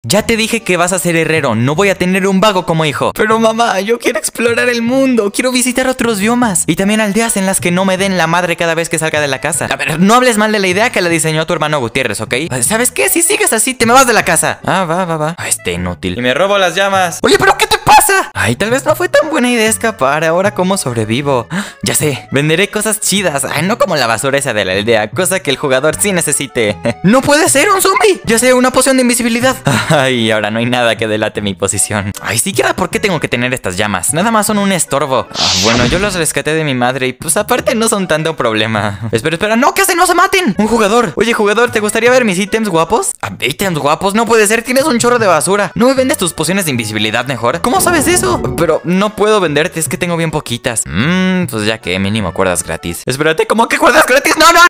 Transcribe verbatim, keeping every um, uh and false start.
Ya te dije que vas a ser herrero, no voy a tener un vago como hijo. Pero mamá, yo quiero explorar el mundo, quiero visitar otros biomas y también aldeas en las que no me den la madre cada vez que salga de la casa. A ver, no hables mal de la idea que la diseñó tu hermano Gutiérrez, ¿ok? ¿Sabes qué? Si sigues así, te me vas de la casa. Ah, va, va, va. Ah, este inútil. Y me robo las llamas. Oye, ¿pero qué te pasa? Ay, tal vez no fue tan buena idea escapar. Ahora, ¿cómo sobrevivo? Ya sé, venderé cosas chidas. Ay, no como la basura esa de la aldea, cosa que el jugador sí necesite. No puede ser un zombie. Ya sé, una poción de invisibilidad. Ay, ahora no hay nada que delate mi posición. Ay, siquiera, ¿por qué tengo que tener estas llamas? Nada más son un estorbo. Ah, bueno, yo los rescaté de mi madre y pues aparte no son tanto problema. Espera, espera, no, que hacen, no se maten. Un jugador. Oye, jugador, ¿te gustaría ver mis ítems guapos? Ah, ítems guapos, no puede ser, tienes un chorro de basura. ¿No me vendes tus pociones de invisibilidad mejor? ¿Cómo sabes eso? Pero no puedo venderte, es que tengo bien poquitas. Mmm, pues ya que mínimo cuerdas gratis. Espérate, ¿cómo que cuerdas gratis? No, no.